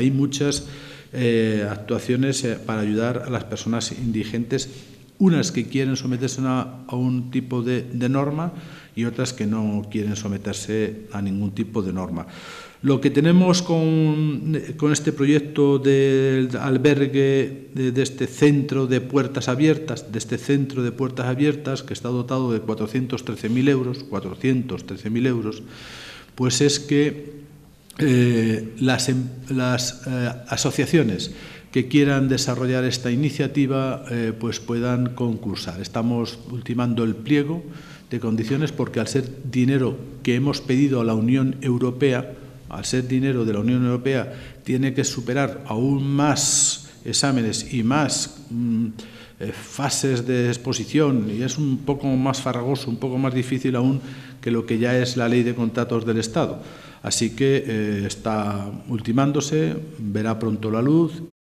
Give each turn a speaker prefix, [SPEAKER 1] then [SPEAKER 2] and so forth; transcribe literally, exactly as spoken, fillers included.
[SPEAKER 1] hay muchas eh, actuaciones eh, para ayudar a las personas indigentes, unas que quieren someterse a, a un tipo de, de norma y otras que no quieren someterse a ningún tipo de norma. Lo que tenemos con, con este proyecto del albergue de, de este centro de puertas abiertas, de este centro de puertas abiertas, que está dotado de cuatrocientos trece mil euros, cuatrocientos trece mil euros, pues es que eh, las, las eh, asociaciones que quieran desarrollar esta iniciativa eh, pues puedan concursar. Estamos ultimando el pliego de condiciones porque al ser dinero que hemos pedido a la Unión Europea, al ser dinero de la Unión Europea, tiene que superar aún más exámenes y más mm, eh, fases de exposición, y es un poco más farragoso, un poco más difícil aún que lo que ya es la Ley de Contratos del Estado. Así que eh, está ultimándose, verá pronto la luz.